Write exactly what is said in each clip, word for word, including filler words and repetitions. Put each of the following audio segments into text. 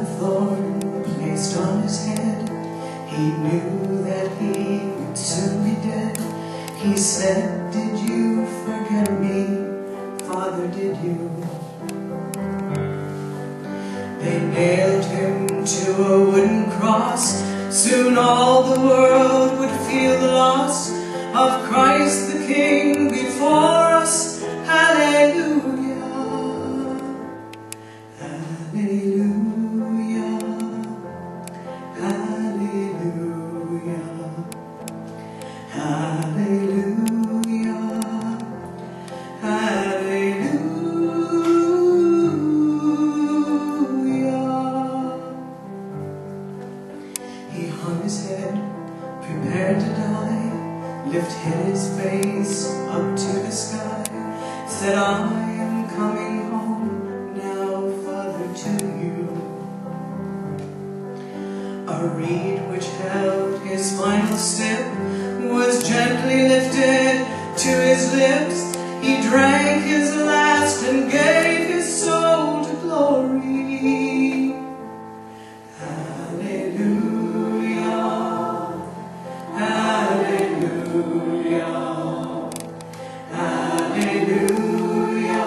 the thorn placed on his head, he knew that he would soon be dead. He said, "Did you forget me, Father, did you?" They nailed him to a wooden cross. Soon all the world would feel the loss of Christ the King before us. Hallelujah, hallelujah, hallelujah, hallelujah, hallelujah. He hung his head, prepared to die, lifted his face up to the sky, said, "I am coming home now, Father, to you." A reed which held his final step was gently lifted to his lips. He drank his last and gave his soul to glory. Hallelujah, hallelujah, hallelujah,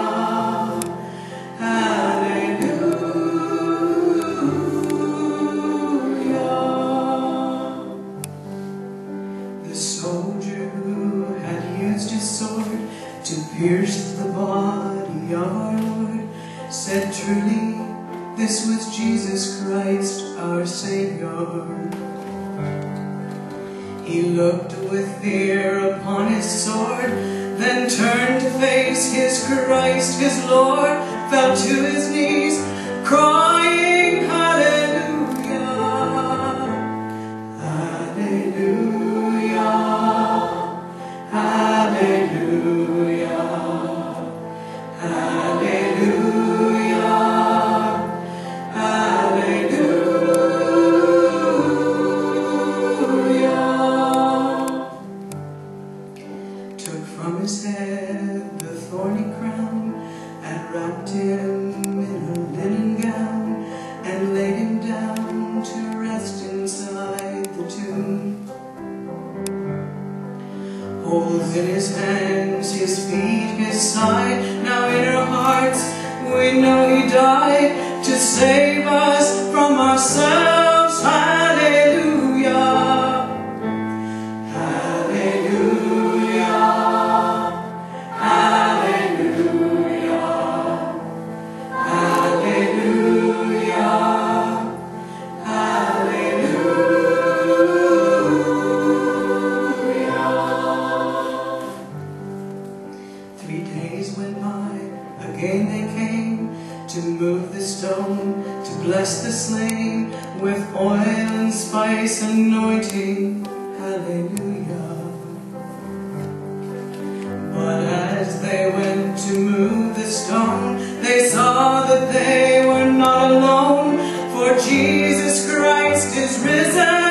hallelujah. The soldier who had used his sword to pierce the body of our Lord said, "Truly, this was Jesus Christ, our Savior." He looked with fear upon his sword, then turned to face his Christ, his Lord, fell to his knees, crying, "Hallelujah, hallelujah, hallelujah, hallelujah, hallelujah." Took from his head the thorny crown and wrapped him in a linen gown and laid him down to rest inside the tomb. Holes in his hands, his feet, his side, now in our hearts we know he died to save us from ourselves. Hallelujah, hallelujah, hallelujah, hallelujah, hallelujah. Three days went by, again they came to move the stone, to bless the slain with oil and spice anointing. Hallelujah. But as they went to move the stone, they saw that they were not alone, for Jesus Christ is risen.